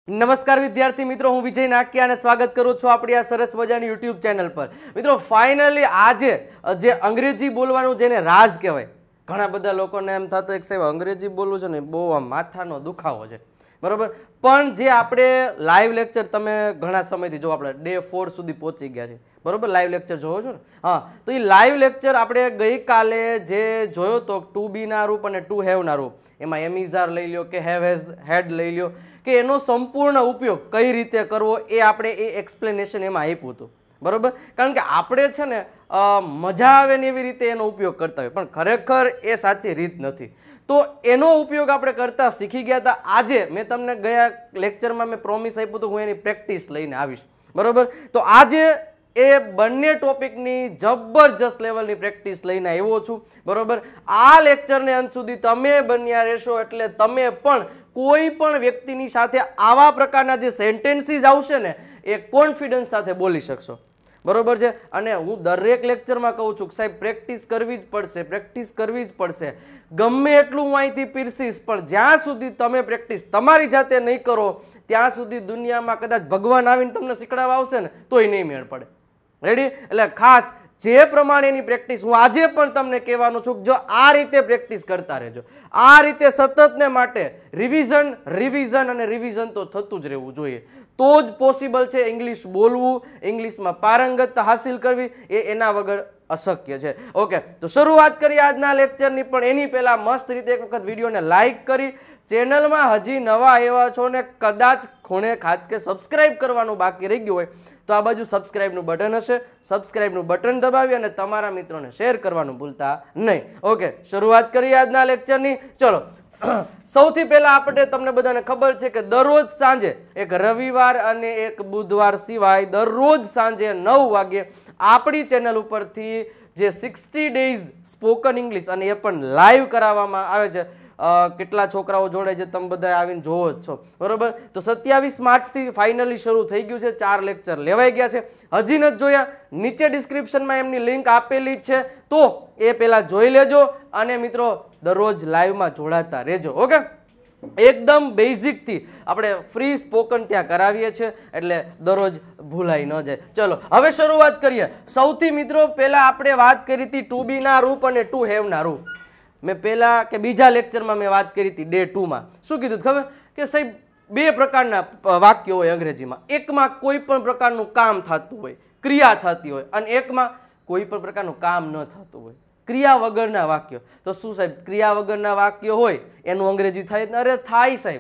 નમસ્કાર વિદ્યાર્થી મિત્રો, હું વિજય નાકિયા અને સ્વાગત કરું છું આપણી આ સરસ મજાની યુટ્યુબ ચેનલ પર. મિત્રો ફાઇનલી આજે જે અંગ્રેજી બોલવાનું જેને રાજ કહેવાય, ઘણા બધા લોકોને એમ થતું એક સાહેબ અંગ્રેજી બોલવું છે ને બહુ માથાનો દુખાવો છે, બરોબર. પણ જે આપણે લાઈવ લેક્ચર તમે ઘણા સમયથી જો આપણે ડે 4 સુધી પહોંચી ગયા છે, બરોબર. લાઈવ લેક્ચર જોવો છો ને? હા, તો એ લાઈવ લેક્ચર આપણે ગઈકાલે જે જોયો તો ટુ બી ના રૂપ અને ટુ હેવ ના રૂપ, એમાં એમ ઇઝ આર લઈ લ્યો કે હેવ હેઝ હેડ લઈ લ્યો કે એનો સંપૂર્ણ ઉપયોગ કઈ રીતે કરવો એ આપણે એ એક્સપ્લેનેશન એમાં આપ્યું હતું, બરોબર. કારણ કે આપણે છે ને મજા આવે ને એવી રીતે એનો ઉપયોગ કરતા હોય, પણ ખરેખર એ સાચી રીત નથી. તો એનો ઉપયોગ આપણે કરતા શીખી ગયા હતા. આજે મેં તમને ગયા લેક્ચરમાં મેં પ્રોમિસ આપ્યું હતું હું એની પ્રેક્ટિસ લઈને આવીશ, બરોબર. તો આજે એ બંને ટોપિકની જબરજસ્ત લેવલની પ્રેક્ટિસ લઈને આવ્યો છું, બરોબર. આ લેક્ચરને અંત સુધી તમે બન્યા રહેશો એટલે તમે પણ કોઈ પણ વ્યક્તિની સાથે આવા પ્રકારના જે સેન્ટેન્સીસ આવશે ને એ કોન્ફિડન્સ સાથે બોલી શકશો, બરોબર છે. અને હું દરેક લેક્ચરમાં કહું છું કે સાહેબ પ્રેક્ટિસ કરવી જ પડશે, પ્રેક્ટિસ કરવી જ પડશે. ગમે એટલું હું અહીંથી પીરસીશ પણ જ્યાં સુધી તમે પ્રેક્ટિસ તમારી જાતે નહીં કરો ત્યાં સુધી દુનિયામાં કદાચ ભગવાન આવીને તમને શીખડાવવા આવશે ને તોય નહીં મેળ પડે. રેડી? એટલે ખાસ જે પ્રમાણેની પ્રેક્ટિસ હું આજે પણ તમને કહેવાનું છું, જો આ રીતે પ્રેક્ટિસ કરતા રહેજો, આ રીતે સતતને માટે રિવિઝન રિવિઝન અને રિવિઝન તો થતું જ રહેવું જોઈએ, તો જ પોસિબલ છે ઇંગ્લિશ બોલવું, ઇંગ્લિશમાં પારંગતતા હાસિલ કરવી, એ એના વગર અશક્ય છે. ઓકે, તો શરૂઆત કરીએ આજના લેક્ચરની. પણ એની પહેલા મસ્ત રીતે એક વખત વિડીયોને લાઈક કરી, ચેનલમાં હજી નવા આવ્યા છો ને કદાચ ખૂણે ખાસ કે સબસ્ક્રાઇબ કરવાનું બાકી રહી ગયું હોય તો આ બાજુ સબસ્ક્રાઇબનું બટન હશે, સબસ્ક્રાઇબનું બટન દબાવી અને તમારા મિત્રોને શેર કરવાનું ભૂલતા નહીં. ઓકે, શરૂઆત કરીએ આજના લેક્ચરની. ચલો, સૌથી પહેલા આપણે તમને બધાને ખબર છે કે દરરોજ સાંજે એક રવિવાર અને એક બુધવાર સિવાય દરરોજ સાંજે 9 વાગે આપણી ચેનલ ઉપરથી જે 60 ડેઝ સ્પોકન ઇંગ્લિશ અને એ પણ લાઈવ કરાવવામાં આવે છે. કેટલા છોકરાઓ જોડે છે તમે બધા આવીને જોવો જ છો, બરોબર. તો 27 માર્ચથી ફાઇનલી શરૂ થઈ ગયું છે, 4 લેક્ચર લેવાઈ ગયા છે. હજી નથી જોયા? નીચે ડિસ્ક્રિપ્શનમાં એમની લિંક આપેલી જ છે, તો એ પહેલા જોઈ લેજો અને મિત્રો દરરોજ લાઈવમાં જોડાતા રહેજો. ઓકે, એકદમ બેઝિકથી આપણે ફ્રી સ્પોકન ત્યાં કરાવીએ છીએ એટલે દરરોજ ભૂલાઈ ન જાય. ચલો હવે શરૂઆત કરીએ. સૌથી મિત્રો પહેલા આપણે વાત કરી હતી ટુ બી ના રૂપ અને ટુ હેવ ના રૂપ. મેં પહેલા કે બીજા લેક્ચરમાં મેં વાત કરી હતી ડે 2 માં. શું કીધું ખબર? કે સાહેબ બે પ્રકારના વાક્યો હોય અંગ્રેજીમાં. એકમાં કોઈ પણ પ્રકારનું કામ થતું હોય, ક્રિયા થતી હોય, અને એકમાં કોઈ પણ પ્રકારનું કામ ન થતું હોય, ક્રિયા વગરના વાક્યો. તો શું સાહેબ ક્રિયા વગરના વાક્યો હોય એનું અંગ્રેજી થાય? અરે થાય સાહેબ,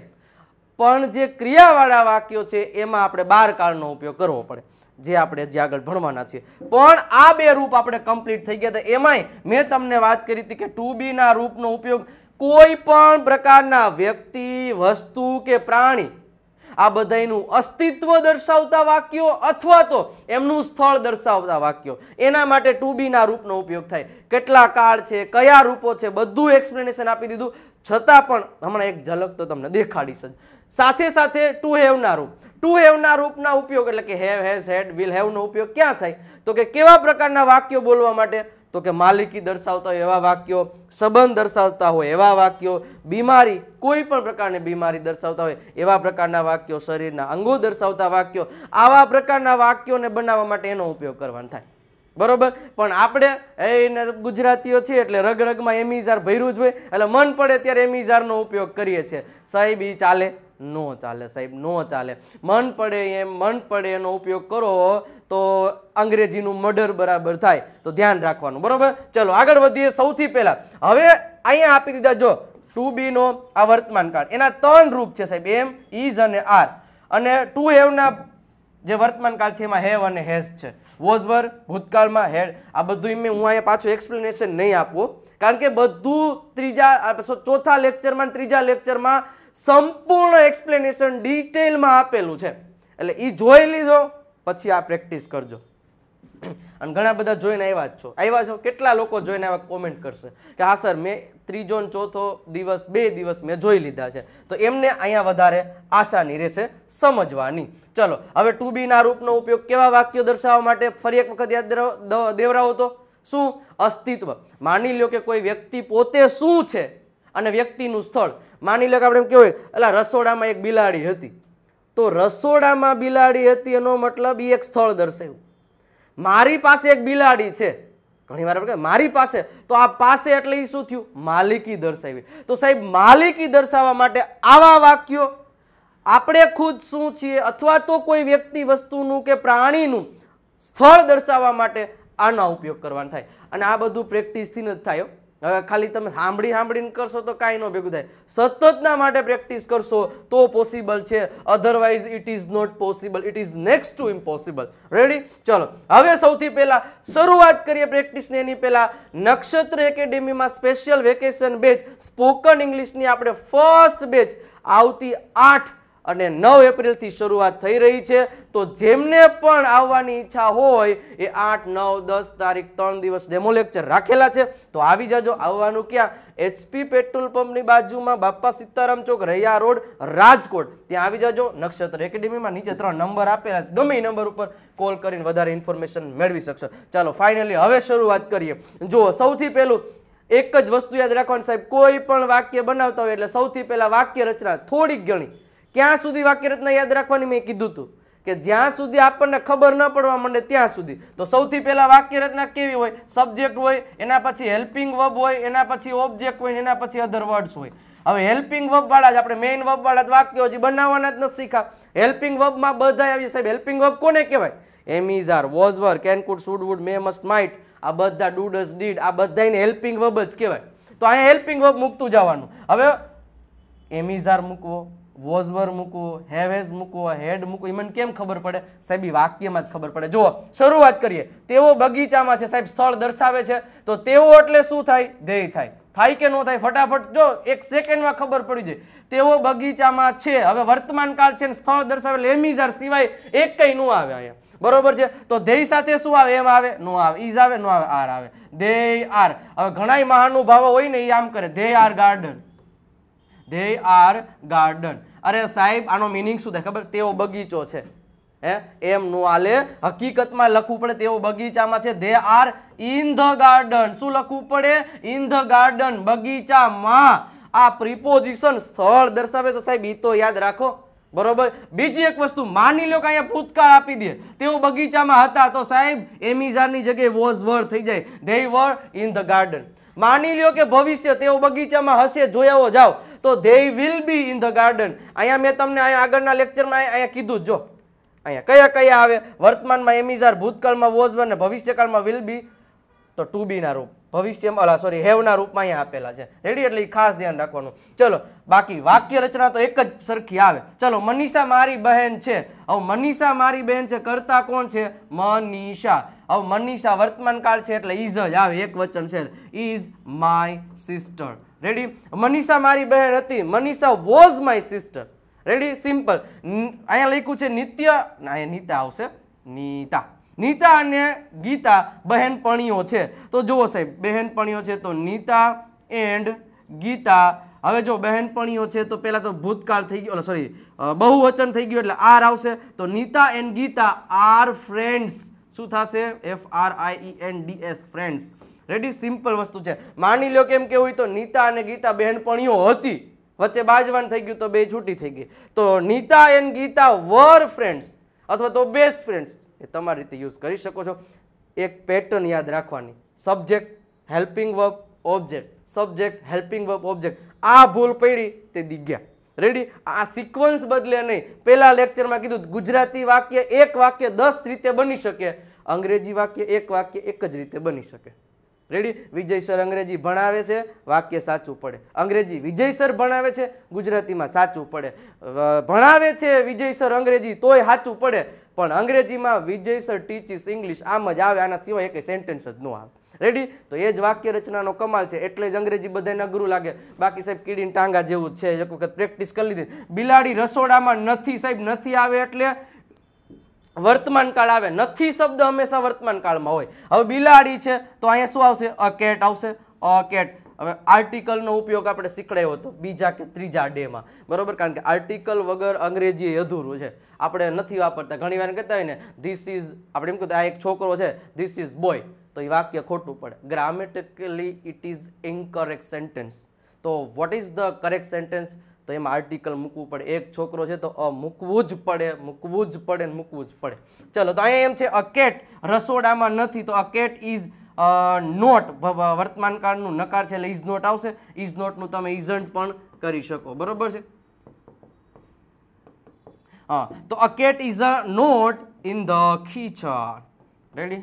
પણ જે ક્રિયાવાળા વાક્યો છે એમાં આપણે 12 કાળનો ઉપયોગ કરવો પડે, જે આપણે જે આગળ ભણવાના છીએ. પણ આ બે રૂપ આપણે કમ્પ્લીટ થઈ ગયા હતા. એમાંય મેં તમને વાત કરી હતી કે ટુ બી ના રૂપનો ઉપયોગ કોઈ પણ પ્રકારના વ્યક્તિ, વસ્તુ કે પ્રાણી આ બધાનું અસ્તિત્વ દર્શાવતા વાક્યો અથવા તો એમનું સ્થળ દર્શાવતા વાક્યો, એના માટે ટુ બી ના રૂપનો ઉપયોગ થાય. કેટલા કાળ છે, કયા રૂપો છે, બધું એક્સપ્લેનેશન આપી દીધું. છતાં પણ હમણાં એક ઝલક તો તમને દેખાડીશ જ. સાથે સાથે ટુ હેવ ના રૂપ. ટુ હેવ ના રૂપના ઉપયોગ એટલે કે have, has, had, will have નો ઉપયોગ ક્યાં થાય? તો કે કેવા પ્રકારના વાક્યો બોલવા માટે? તો કે માલિકી દર્શાવતા હોય એવા વાક્યો, સંબંધ દર્શાવતા હોય એવા વાક્યો, બીમારી, કોઈ પણ પ્રકારની બીમારી દર્શાવતા હોય એવા પ્રકારના વાક્યો, શરીરના અંગો દર્શાવતા વાક્યો, આવા પ્રકારના વાક્યોને બનાવવા માટે એનો ઉપયોગ કરવાનો થાય, બરોબર. પણ આપણે એને ગુજરાતીઓ છીએ એટલે રગરગમાં એમિઝાર ભર્યું જ હોય એટલે મન પડે ત્યારે એમિઝારનો ઉપયોગ કરીએ છીએ. સાહેબ ઈ ચાલે? નો ચાલે સાહેબ, નો ચાલે. મન પડે એમ, મન પડે એનો ઉપયોગ કરો તો અંગ્રેજીનું મર્ડર બરાબર થાય, તો ધ્યાન રાખવાનું, બરોબર. ચલો આગળ વધીએ. સૌથી પહેલા હવે અહીંયા આપી દીધા જો ટુ બી નો આ વર્તમાન કાળ, એના 3 રૂપ છે સાહેબ, એમ, ઇઝ અને આર. અને ટુ હેવ ના જે વર્તમાન કાળ છે એમાં હેવ અને હેઝ છે. વોઝ વર ભૂતકાળમાં, હેડ, આ બધું મેં હું અહીંયા પાછું એક્સપ્લેનેશન નહીં આપું કારણ કે બધું ચોથા લેક્ચરમાં, ત્રીજા લેક્ચરમાં સંપૂર્ણ એક્સપ્લેનેશન ડિટેલમાં આપેલું છે. એટલે એ જોઈ લીધો પછી આ પ્રેક્ટિસ કરજો. અને ઘણા બધા જોઈને આવ્યા છો. કેટલા લોકો જોઈને આવ્યા કોમેન્ટ કરશે કે હા સર મેં ત્રીજો ને ચોથો દિવસ 2 દિવસ મેં જોઈ લીધા છે, તો એમને અહીંયા વધારે આસાની રહેશે સમજવાની. ચલો હવે ટુ બી ના રૂપનો ઉપયોગ કેવા વાક્યો દર્શાવવા માટે ફરી એક વખત યાદ દેવરાવો તો શું? અસ્તિત્વ. માની લો કે કોઈ વ્યક્તિ પોતે શું છે અને વ્યક્તિનું સ્થળ. માની લો કે આપણે એમ કહેવાય એટલે રસોડામાં એક બિલાડી હતી, તો રસોડામાં બિલાડી હતી એનો મતલબ એ એક સ્થળ દર્શાવ્યું. મારી પાસે એક બિલાડી છે, ઘણી વાર આપણે મારી પાસે, તો આ પાસે એટલે એ શું થયું? માલિકી દર્શાવી. તો સાહેબ માલિકી દર્શાવવા માટે આવા વાક્યો આપણે ખુદ શું છીએ અથવા તો કોઈ વ્યક્તિ વસ્તુનું કે પ્રાણીનું સ્થળ દર્શાવવા માટે આનો ઉપયોગ કરવાનો થાય. અને આ બધું પ્રેક્ટિસથી જ થાય. હવે ખાલી તમે સાંભળીને કરશો તો કાંઈ ન ભેગું થાય. સતતના માટે પ્રેક્ટિસ કરશો તો પોસિબલ છે, otherwise it is not possible, it is next to impossible. Ready? ચલો હવે સૌથી પહેલા શરૂઆત કરીએ પ્રેક્ટિસની. એની પહેલા નક્ષત્ર એકેડેમીમાં સ્પેશિયલ વેકેશન બેચ સ્પોકન ઇંગ્લિશની આપણે ફર્સ્ટ બેચ આવતી 8 અને 9 એપ્રિલથી શરૂઆત થઈ રહી છે. તો જેમને પણ આવવાની ઈચ્છા હોય એ 8, 9, 10 તારીખ 3 દિવસ ડેમો લેક્ચર રાખેલા છે. તો આવી જાજો. આવવાનું ક્યાં? HP પેટ્રોલ પંપની બાજુમાં બાપા સીતારામ ચોક, રૈયા રોડ, રાજકોટ. ત્યાં આવી જાજો. નક્ષત્ર એકેડેમીમાં નીચે 3 નંબર આપેલા છે, ગમે એ નંબર ઉપર કોલ કરીને વધારે ઇન્ફોર્મેશન મેળવી શકશો. ચાલો ફાઇનલી હવે શરૂઆત કરીએ. જુઓ, સૌથી પહેલું એક જ વસ્તુ યાદ રાખવાની સાહેબ, કોઈ પણ વાક્ય બનાવતા હોય એટલે સૌથી પહેલા વાક્ય રચના થોડીક ઘણી. ક્યાં સુધી વાક્ય રચના યાદ રાખવાની? મેં કીધું હતું કે જ્યાં સુધી આપણને ખબર ન પડવા માંડે ત્યાં સુધી. તો સૌથી પહેલા વાક્ય રચના કેવી હોય? સબ્જેક્ટ હોય, એના પછી હેલ્પિંગ વર્બ હોય, એના પછી ઓબ્જેક્ટ હોય, એના પછી અધર વર્ડ્સ હોય. હવે હેલ્પિંગ વર્બ વાળા જ આપણે મેઇન વર્બ વાળા જ વાક્યો હજી બનાવવાના જ નથી શીખા. હેલ્પિંગ વર્બમાં બધા આવી સાહેબ. હેલ્પિંગ વર્બ કોને કહેવાય? Am, is, are, was, were, can, could, should, would, may, must, might. આ બધા ડુ, ડઝ, ડીડ, આ બધાને હેલ્પિંગ વર્બ જ કહેવાય. તો અહીંયા હેલ્પિંગ વર્બ મૂકતું જવાનું. હવે એમ, ઇઝ, આર મૂકવો, વોઝ વર મૂકવો, હેવ હેઝ મૂકવો, હેડ મૂકવો, એ મને કેમ ખબર પડે સાહેબ? એ વાક્યમાં જ ખબર પડે. જુઓ, શરૂઆત કરીએ. તેઓ બગીચામાં છે. સાહેબ સ્થળ દર્શાવે છે, તો તેઓ એટલે શું થાય? ધ્યેય થાય. થાય કે ન થાય? ફટાફટ જો, 1 સેકન્ડમાં ખબર પડી જાય. તેઓ બગીચામાં છે. હવે વર્તમાન કાળ છે, સ્થળ દર્શાવે એટલે એમ, ઇઝ, આર સિવાય એક કઈ નો આવે અહીંયા. બરોબર છે? તો ધ્યેય સાથે શું આવે? એમ આવે? નો આવે. ઇઝ આવે? નો આવે. આર આવે. ધ્યેય આર. હવે ઘણા મહાનુભાવો હોય ને, એ આમ કરે, they are garden, they are garden. અરે સાહેબ, આનો મિનિંગ શું થાય ખબર? તેઓ બગીચો છે. એમ નો આલે. હકીકતમાં લખવું પડે તેઓ બગીચામાં છે. They are in the garden. શું લખવું પડે? ઇન ધ ગાર્ડન, બગીચામાં. આ પ્રિપોઝિશન સ્થળ દર્શાવે. તો સાહેબ ઈ તો યાદ રાખો. બરોબર? બીજી એક વસ્તુ, માની લો કે અહીંયા ભૂતકાળ આપી દે, તેઓ બગીચામાં હતા, તો સાહેબ એમિઝારની જગ્યાએ વોઝ વર થઈ જાય. They were in the garden. માની લ્યો કે ભવિષ્ય, તેઓ બગીચામાં હશે, જોયાઓ જાઓ, તો they will be in the garden. અહીંયા મેં તમને અહીંયા આગળના લેક્ચરમાં અહીંયા કીધું. જો અહીંયા કયા કયા આવે? વર્તમાનમાં એમ, ઇઝ, આર, ભૂતકાળમાં વોઝ વર ને ભવિષ્યકાળમાં will be તો ટુ બી ના રૂપ, ભવિષ્યમાં સોરી હેવ ના રૂપમાં અહીંયા આપેલા છે. રેડી? એટલે એ ખાસ ધ્યાન રાખવાનું. ચલો બાકી વાક્ય રચના તો એક જ સરખી આવે. ચલો, મનીષા મારી બહેન છે. હવે મનીષા મારી બહેન છે, કરતા કોણ છે? મનીષા. હવે મનીષા વર્તમાન કાળ છે એટલે ઇઝ જ આવે, એક વચન છે, is my sister. Ready? Manisha મારી બહેન હતી. Manisha was my sister. Ready? Simple. અહીંયા લખ્યું છે નિત્ય, અહીંયા નીતા આવશે, નીતા. નીતા અને ગીતા બહેનપણીઓ છે. તો જુઓ સાહેબ, બહેનપણીઓ છે તો નીતા એન્ડ ગીતા. હવે જો બહેનપણીઓ છે તો પહેલા તો ભૂતકાળ થઈ ગયો, સોરી બહુવચન થઈ ગયું એટલે આર આવશે. તો Nita and Gita are friends. શું થશે? FRIENDS, friends. રેડી? સિમ્પલ વસ્તુ છે. માની લો કેમ કેવું હોય તો નીતા અને ગીતા બહેનપણીઓ હતી, વચ્ચે બાજવાન થઈ ગયું તો બે છૂટી થઈ ગઈ. તો Nita and Gita were friends અથવા તો બેસ્ટ ફ્રેન્ડ્સ. એ તમારી રીતે યુઝ કરી શકો છો. એક પેટર્ન યાદ રાખવાની, subject, helping verb, object, subject, helping verb, object. આ ભૂલ પડી તે દીગ્યા. રેડી? આ સિક્વન્સ બદલે નહીં. પહેલા લેક્ચરમાં કીધું ગુજરાતી વાક્ય એક વાક્ય 10 રીતે બની શકે, અંગ્રેજી વાક્ય એક વાક્ય એક જ રીતે બની શકે. રેડી? વિજય સર અંગ્રેજી ભણાવે છે, વાક્ય સાચું પડે. અંગ્રેજી વિજય સર ભણાવે છે, ગુજરાતીમાં સાચું પડે. ભણાવે છે વિજય સર અંગ્રેજી તોય સાચું પડે, પણ અંગ્રેજીમાં વિજય સર ટીચીસ ઇંગ્લિશ આમ જ આવે, આના સિવાય એક સેન્ટેન્સ જ ન આવે. રેડી? તો એ જ વાક્ય રચનાનો કમાલ છે. એટલે જ અંગ્રેજી બધાને અઘરું લાગે. બાકી સાહેબ કીડીને ટાંગા જેવું જ છે, એક વખત પ્રેક્ટિસ કરી લીધી. બિલાડી રસોડામાં નથી સાહેબ, નથી આવે એટલે વર્તમાન કાળ આવે. નથી શબ્દ હંમેશા વર્તમાન કાળમાં હોય. હવે બિલાડી છે તો અહીંયા શું આવશે? અ કેટ આવશે. A cat. હવે આર્ટિકલનો ઉપયોગ આપણે શીખડાયો હતો બીજા કે ત્રીજા ડેમાં. બરોબર? કારણ કે આર્ટિકલ વગર અંગ્રેજી અધૂરું છે, આપણે નથી વાપરતા. ઘણી વાર કહેતા હોય ને ધીસ ઇઝ, આપણે એમ કહેતા આ એક છોકરો છે, ધીસ ઇઝ બોય, તો એ વાક્ય ખોટું પડે. Grammatically it is incorrect sentence. તો what is the correct sentence? તો એમાં આર્ટિકલ મૂકવું પડે. એક છોકરો છે તો મૂકવું જ પડે, મૂકવું જ પડે, મૂકવું જ પડે. ચલો, તો અહીંયા એમ છે અ કેટ રસોડામાં નથી, તો અ કેટ ઇઝ નોટ વર્તમાન કાળનું નકાર છે એટલે ઇઝ નોટ આવશે. ઇઝ નોટનું તમે ઇઝન્ટ પણ કરી શકો, બરોબર છે. હા, તો a cat is a not in the kitchen. Ready?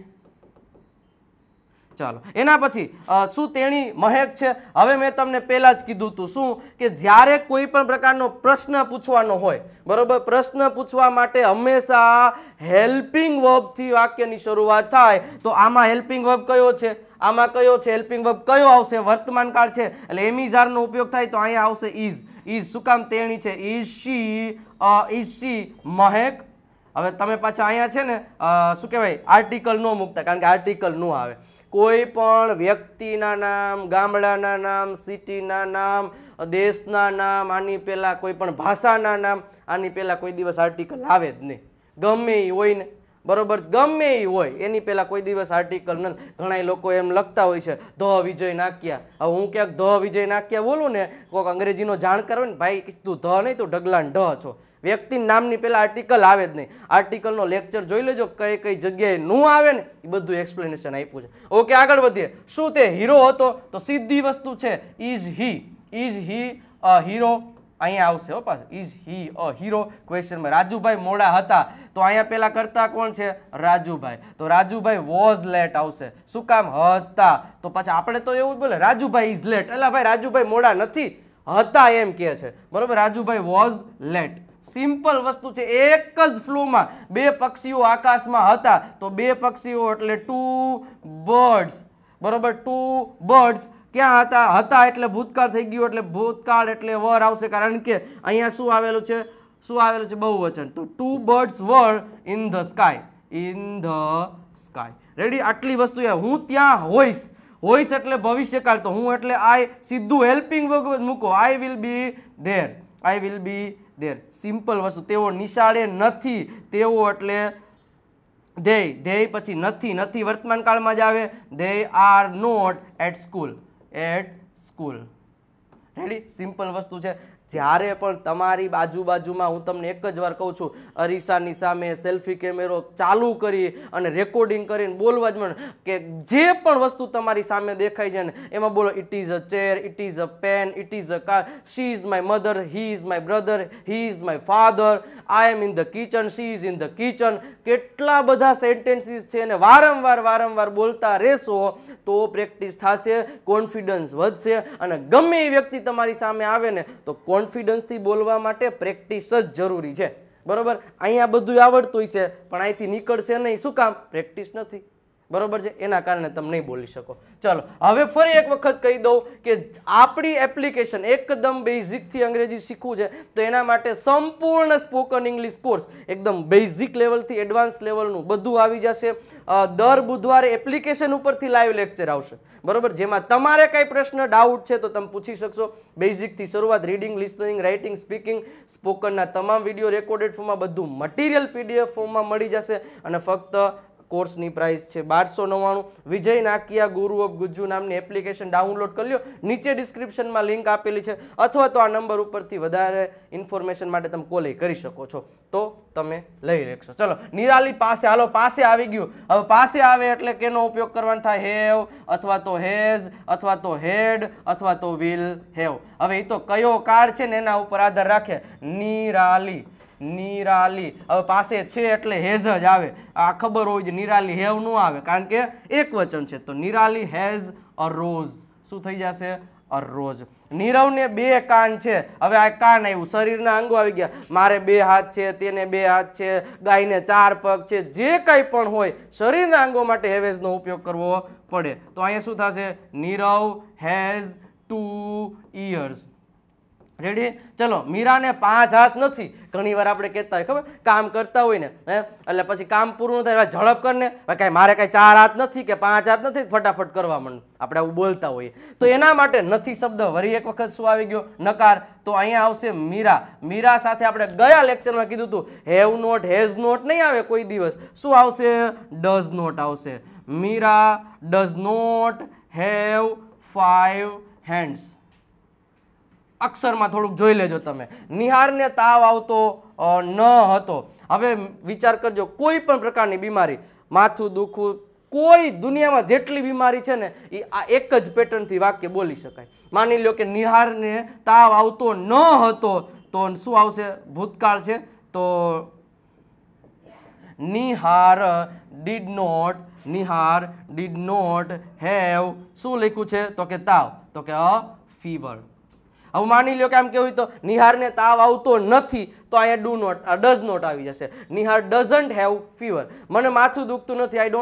ચાલો, એના પછી શું તેણી મહેક છે? હવે મેં તમને પહેલા જ કીધું હતું શું કે જ્યારે કોઈ પણ પ્રકારનો પ્રશ્ન પૂછવાનો હોય, બરોબર, પ્રશ્ન પૂછવા માટે હંમેશા હેલ્પિંગ વર્બથી વાક્યની શરૂઆત થાય. તો આમાં હેલ્પિંગ વર્બ કયો છે? આમાં કયો છે હેલ્પિંગ વર્બ? કયો આવશે? વર્તમાન કાળ છે એટલે એમિઝારનો ઉપયોગ થાય તો અહીંયા આવશે ઇઝ. ઇઝ શું કામ? તેણી છે. Is she Mahek? હવે તમે પાછા અહીંયા છે ને શું કહેવાય, આર્ટિકલ ન મૂકતા, કારણ કે આર્ટિકલ ન આવે. કોઈ પણ વ્યક્તિના નામ, ગામડાના નામ, સિટીના નામ, દેશના નામ, આની પહેલા કોઈ પણ ભાષાના નામ, આની પહેલા કોઈ દિવસ આર્ટિકલ આવે જ નહીં. ગમે એ હોય ને, બરોબર, ગમે એ હોય એની પહેલા કોઈ દિવસ આર્ટિકલ ન. ઘણા લોકો એમ લખતા હોય છે ધ વિજય નાખ્યા. હવે હું ક્યાંક ધ વિજય નાખ્યા બોલું ને, કોઈક અંગ્રેજીનો જાણકાર હોય ને, ભાઈ કીધું ધ નહીં તો ઢગલાને ઢ છો. વ્યક્તિ નામની પહેલા આર્ટિકલ આવે જ નહીં. આર્ટિકલનો લેક્ચર જોઈ લેજો, કઈ કઈ જગ્યાએ નું આવે ને એ બધું એક્સપ્લેનેશન આપ્યું છે. ઓકે, આગળ વધીએ. શું તે હીરો હતો? તો સીધી વસ્તુ છે is he. Is he a hero? અહીંયા આવશે હો પાછું, ઇઝ હી અ હીરો ક્વેશ્ચનમાં. રાજુભાઈ મોડા હતા, તો અહીંયા પેલા કરતા કોણ છે? રાજુભાઈ. તો રાજુભાઈ વોઝ લેટ આવશે. શું કામ? હતા. તો પછી આપણે તો એવું બોલે રાજુભાઈ ઇઝ લેટ, એટલે ભાઈ રાજુભાઈ મોડા નથી, હતા એમ કે છે, બરોબર. Rajubhai was late. સિમ્પલ વસ્તુ છે. એક જ ફ્લોમાં બે પક્ષીઓ આકાશમાં હતા, તો બે પક્ષીઓ એટલે ટુ બર્ડ્સ, બરોબર. ટુ બર્ડ્સ ક્યાં હતા? હતા એટલે ભૂતકાળ થઈ ગયું, એટલે ભૂતકાળ એટલે વર આવશે, કારણ કે અહીંયા શું આવેલું છે? શું આવેલું છે? બહુવચન. તો two birds were in the sky. In the sky. Ready? આટલી વસ્તુ. હું ત્યાં હોઈશ. હોઈશ એટલે ભવિષ્યકાળ, તો હું એટલે આઈ, સીધું હેલ્પિંગ વર્બ મૂકો. I will be there. I will be there. Simple વસ્તુ. તેઓ નિશાળે નથી, તેઓ એટલે ધેય. ધેય પછી નથી. નથી વર્તમાન કાળમાં જ આવે. They are not at school. At school. Ready? Simple વસ્તુ છે. જ્યારે પણ તમારી બાજુમાં હું તમને એક જ વાર કહું છું, અરીસાની સામે સેલ્ફી કેમેરો ચાલુ કરી અને રેકોર્ડિંગ કરીને બોલવા જ મને કે જે પણ વસ્તુ તમારી સામે દેખાય છે ને એમાં બોલો it is a chair, it is a pen, it is a car, she is my mother, he is my brother, he is my father, I am in the kitchen, she is in the kitchen. કેટલા બધા sentences છે અને વારંવાર બોલતા રહેશો તો practice થશે, confidence વધશે અને ગમે એ વ્યક્તિ તમારી સામે આવે ને તો કોન્ફિડન્સથી બોલવા માટે પ્રેક્ટિસ જ જરૂરી છે, બરોબર. અહીંયા બધું આવડતું છે પણ અહીંથી નીકળશે નહીં. શું કામ? પ્રેક્ટિસ નથી, બરોબર છે. એના કારણે તમે નહીં બોલી શકો. ચાલો, હવે ફરી એક વખત કહી દઉં કે આપણી એપ્લિકેશન એકદમ બેઝિકથી અંગ્રેજી શીખવું છે તો એના માટે સંપૂર્ણ સ્પોકન ઇંગ્લિશ કોર્સ એકદમ બેઝિક લેવલથી એડવાન્સ લેવલનું બધું આવી જશે. દર બુધવારે એપ્લિકેશન ઉપરથી લાઈવ લેક્ચર આવશે, બરોબર, જેમાં તમારે કંઈ પ્રશ્ન ડાઉટ છે તો તમે પૂછી શકશો. બેઝિકથી શરૂઆત, રીડિંગ, લિસનિંગ, રાઇટિંગ, સ્પીકિંગ, સ્પોકનના તમામ વિડીયો રેકોર્ડેડ ફોર્મમાં બધું મટીરિયલ PDF ફોર્મમાં મળી જશે અને ફક્ત કોર્સની પ્રાઇસ છે 1299. વિજય નાકિયા ગુરુ ઓફ ગુજ્જુ નામની એપ્લિકેશન ડાઉનલોડ કરી લો. નીચે ડિસ્ક્રિપ્શનમાં લિંક આપેલી છે અથવા તો આ નંબર ઉપરથી વધારે ઇન્ફોર્મેશન માટે તમે કોલ કરી શકો છો, તો તમે લઈ લેશો. ચલો, નિરાલી પાસે. હાલો, પાસે આવી ગયું. હવે પાસે આવે એટલે કેનો ઉપયોગ કરવાનો થાય? હેવ અથવા તો હેઝ અથવા તો હેડ અથવા તો વિલ હેવ. હવે એ તો કયો કાળ છે ને એના ઉપર આધાર રાખે. નિરાલી. નિરાલી. હવે પાસે છે એટલે હેઝ જ આવે. આ ખબર હોય છે. નિરાલી હેવ નું આવે કારણ કે એક વચન છે. તો નિરાલી હેઝ અ રોઝ. શું થઈ જશે? અ રોઝ. નીરવને 2 કાન છે. હવે આ કાન આવ્યું, શરીરના અંગો આવી ગયા. મારે 2 હાથ છે, તેને 2 હાથ છે, ગાયને 4 પગ છે, જે કંઈ પણ હોય શરીરના અંગો માટે હેવેઝ નો ઉપયોગ કરવો પડે. તો અહીંયા શું થશે? Nirav has 2 ears. રેડી? ચલો, મીરાને 5 હાથ નથી. ઘણી વાર આપણે કહેતા હોય, ખબર, કામ કરતા હોય ને એટલે પછી કામ પૂરું થાય ઝડપ કરને, કાંઈ મારે કાંઈ 4 હાથ નથી કે 5 હાથ નથી, ફટાફટ કરવા માંડ. આપણે આવું બોલતા હોઈએ તો એના માટે નથી શબ્દ વળી એક વખત શું આવી ગયો? નકાર. તો અહીંયા આવશે મીરા. મીરા સાથે આપણે ગયા લેક્ચરમાં કીધું હતું હેવ નોટ, હેઝ નોટ નહીં આવે કોઈ દિવસ. શું આવશે? ડઝ નોટ આવશે. Mira does not have 5 hands. અક્ષરમાં થોડુંક જોઈ લેજો તમે. નિહારને તાવ આવતો ન હતો. હવે વિચાર કરજો, કોઈ પણ પ્રકારની બીમારી, માથું દુખવું, કોઈ દુનિયામાં જેટલી બીમારી છે ને એ આ એક જ પેટર્નથી વાક્ય બોલી શકાય. માની લો કે નિહારને તાવ આવતો ન હતો, તો શું આવશે? ભૂતકાળ છે તો નિહાર ડીડ નોટ હેવ શું લખ્યું છે? તો કે તાવ, તો કે અ ફીવર. હવે માની લો કે આમ કેવું તો નિહારને તાવ આવતો નથી, તો અહીંયા ડઝ નોટ આવી જશે. Nihar doesn't have fever. મને માથું દુખતું નથી, આઈ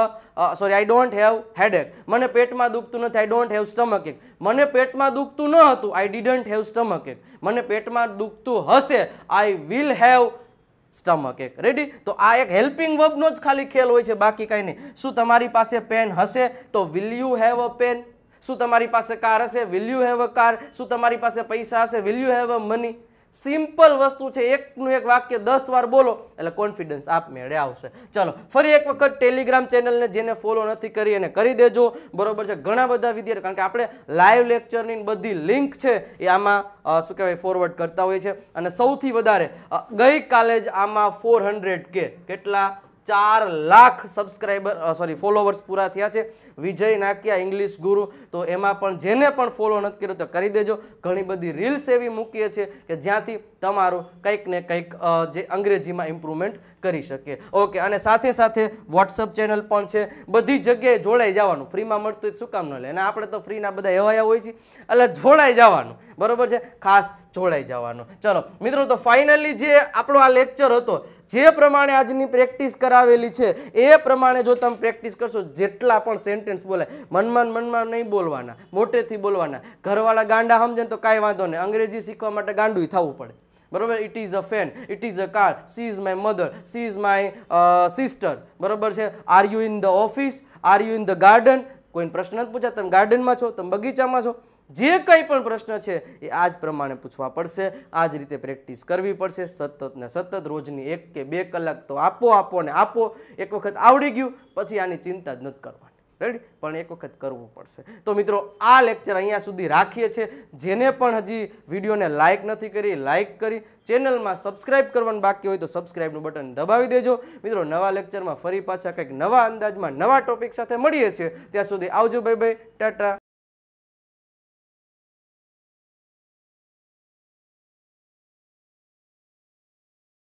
ડોન્ટ હેવ હેડેક. મને પેટમાં દુખતું નથી, આઈ ડોન્ટ હેવ સ્ટમક એક. મને પેટમાં દુખતું ન હતું, આઈ ડીડન્ટ હેવ સ્ટમક એક. મને પેટમાં દુખતું હશે, I will have stomach ache. Ready? તો આ એક હેલ્પિંગ વર્બનો જ ખાલી ખેલ હોય છે, બાકી કાંઈ નહીં. શું તમારી પાસે પેન હશે તો will you have a pen? શું તમારી પાસે કાર હશે? Will you have a car? શું તમારી પાસે પૈસા હશે? Will you have a money? Simple વસ્તુ છે, એકનું એક વાક્ય 10 વાર બોલો એટલે કોન્ફિડન્સ આપમેળે આવશે. ચલો ફરી એક વખત ટેલિગ્રામ ચેનલને જેને ફોલો નથી કરી એને કરી દેજો, બરોબર છે. ઘણા બધા વિદ્યાર્થીઓ, કારણ કે આપણે લાઈવ લેક્ચરની બધી લિંક છે એ આમાં શું કહેવાય ફોરવર્ડ કરતા હોય છે. અને સૌથી વધારે ગઈકાલે જ આમાં 400K કેટલા 4 લાખ સબસ્ક્રાઈબર ફોલોવર્સ પૂરા થયા છે. વિજય નાકિયા ઇંગ્લિશ ગુરુ, તો એમાં પણ જેને પણ ફોલો નથી કર્યો તો કરી દેજો. ઘણી બધી રીલ્સ એવી મૂકીએ છીએ કે જ્યાંથી તમારું કંઈક ને કંઈક જે અંગ્રેજીમાં ઇમ્પ્રુવમેન્ટ કરી શકે. ઓકે, અને સાથે સાથે વોટ્સઅપ ચેનલ પણ છે. બધી જગ્યાએ જોડાઈ જવાનું. ફ્રીમાં મળતું શું કામ ન લે? અને આપણે તો ફ્રીના બધા એવાયા હોય છે, એટલે જોડાઈ જવાનું, બરોબર છે. ખાસ જોડાઈ જવાનું. ચલો મિત્રો, તો ફાઇનલી જે આપણો આ લેક્ચર હતો, જે પ્રમાણે આજની પ્રેક્ટિસ કરાવેલી છે એ પ્રમાણે જો તમે પ્રેક્ટિસ કરશો, જેટલા પણ સેન્ટેન્સ બોલાય મનમાં નહીં બોલવાના, મોટેથી બોલવાના. ઘરવાળા ગાંડા સમજે તો કાંઈ વાંધો નહીં, અંગ્રેજી શીખવા માટે ગાંડું થવું પડે, બરોબર. It is a fan, it is a car, she is my mother, she is my sister, બરોબર છે. Are you in the office, are you in the garden? કોઈને પ્રશ્ન નથી પૂછ્યા, તમે ગાર્ડનમાં છો, તમે બગીચામાં છો? જે કંઈ પણ પ્રશ્ન છે એ આ જ પ્રમાણે પૂછવા પડશે, આ જ રીતે પ્રેક્ટિસ કરવી પડશે. સતત ને સતત રોજની 1 કે 2 કલાક તો આપો ને આપો. એક વખત આવડી ગયું પછી આની ચિંતા જ નથી કરવાની. રેડી? પણ એક વખત કરવું પડશે. તો મિત્રો, આ લેક્ચર અહીંયા સુધી રાખીએ છીએ. જેને પણ હજી વિડીયોને લાઇક નથી કરી, લાઇક કરી, ચેનલમાં સબસ્ક્રાઇબ કરવાનું બાકી હોય તો સબસ્ક્રાઇબનું બટન દબાવી દેજો. મિત્રો, નવા લેક્ચરમાં ફરી પાછા કંઈક નવા અંદાજમાં નવા ટોપિક સાથે મળીએ છીએ. ત્યાં સુધી આવજો, બાય બાય, ટાટા.